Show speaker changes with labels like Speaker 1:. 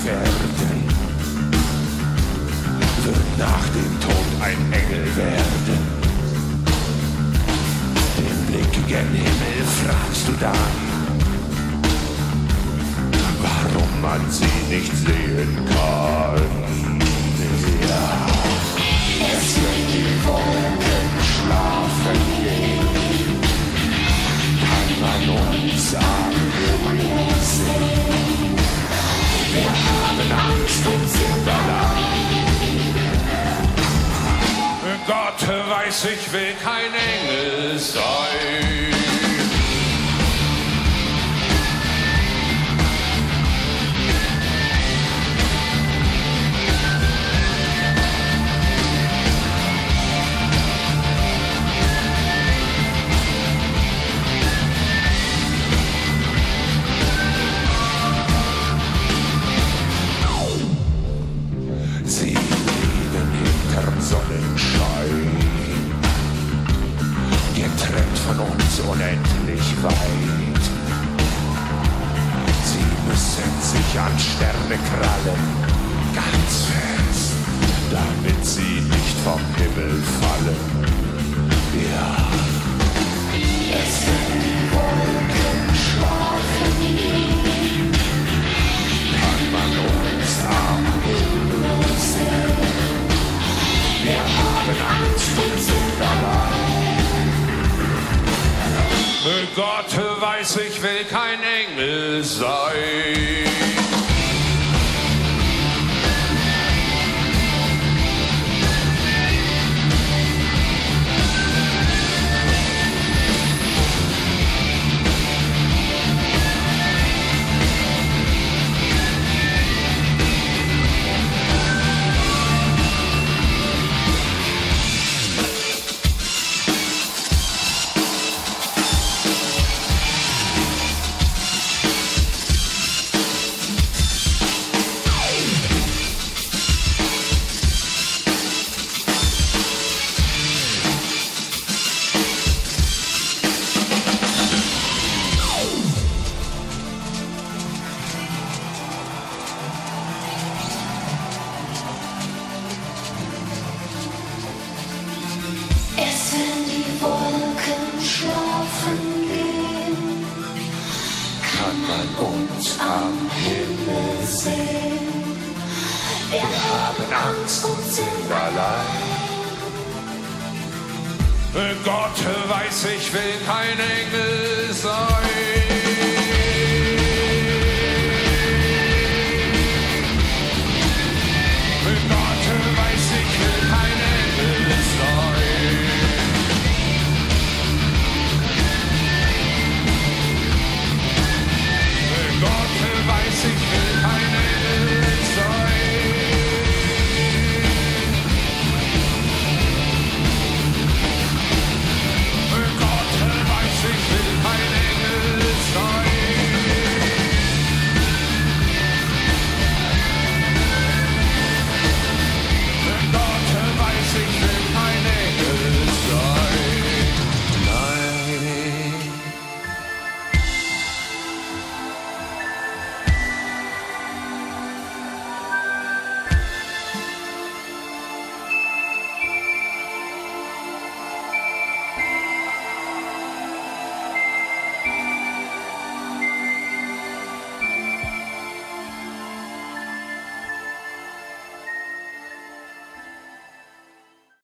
Speaker 1: werden, wird nach dem Tod ein Engel werden. Den Blick gen Himmel fragst du dann, warum man sie nicht sehen kann. Ja. Es wird die Wolken schlafen gehen, kann man uns am Himmel sehen. Wir haben Angst und sind allein. Gott weiß, ich will kein Engel sein. Sie leben hinterm Sonnenschein, getrennt von uns unendlich weit. Sie müssen sich an Sterne krallen, ganz fest, damit sie nicht vom Himmel fallen. Ja, es sind die Wolken schlafen, kann man uns am Himmel sehen. Wir haben Angst und sind allein. Gott weiß, ich will kein Engel sein. Uns am Himmel sehen. Wir haben Angst und sind allein. Gott weiß, ich will kein Engel sein.